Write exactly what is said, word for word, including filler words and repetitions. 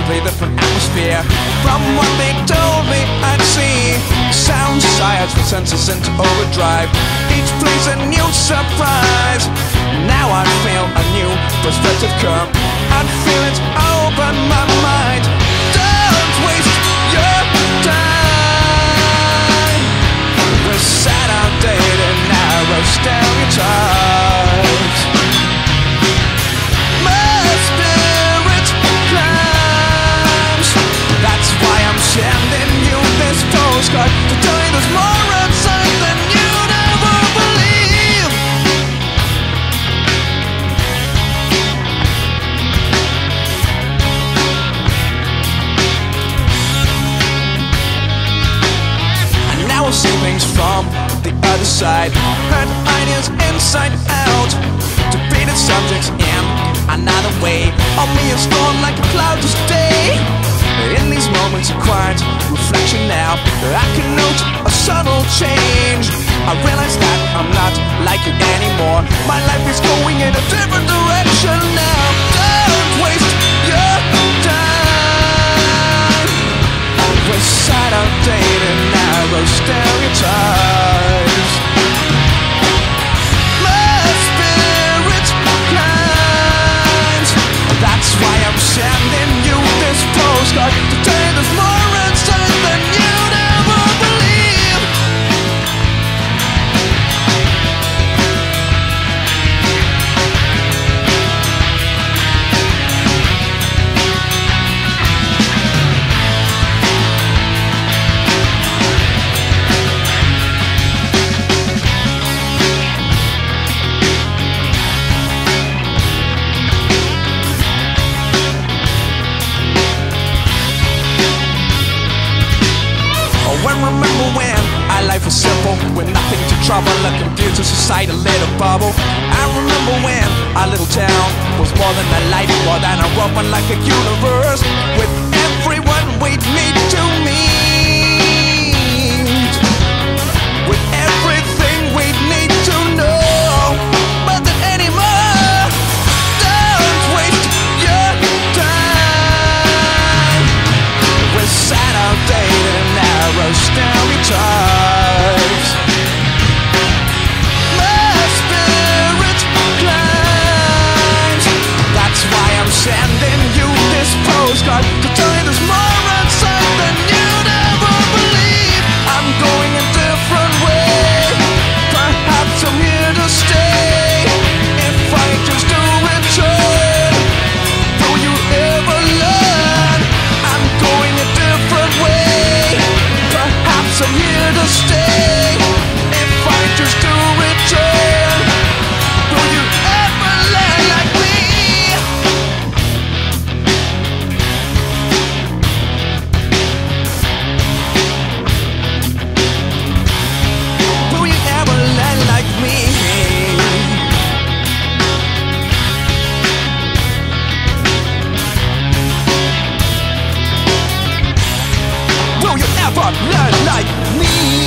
completely different atmosphere from what they told me I'd see. Sound science with senses into overdrive. Each plays a new surprise. Now I feel a new perspective come and feelings open my mind. Don't waste your time with sad, outdated, narrow stereotypes. My spirit climbs. That's why I'm sending you this postcard to tell you there's more outside than you'd ever believe. And now I'll see things from the other side, heard ideas inside out, debated subjects in another way. On me it's gone like a cloud to stay. In these moments of quiet reflection now, I can note a subtle change. I realize that I'm not like you anymore. My life is going in a different direction now. Don't waste your time with sad, outdated, narrow stereotypes. My spirit climbs. That's why I'm sending you this postcard to tell you there's more inside than you'd ever believe. Remember when our life was simple, with nothing to trouble, a computer society, a little bubble. I remember when our little town was more than a life, more than a woman, like a universe, with everyone we'd meet to meet, with everything we'd need to know. But then anymore, don't waste your time with sad, outdated, narrow stereotypes. My spirit climbs. That's why I'm sending you this postcard to tell you there's more outside than you'd ever believe. I'm going a different way. Perhaps I'm here to stay. If I just do return, will you ever learn? I'm going a different way. Perhaps I'm here to stay. If I just do return, will you ever learn like me? Will you ever learn like me? Will you ever learn like me?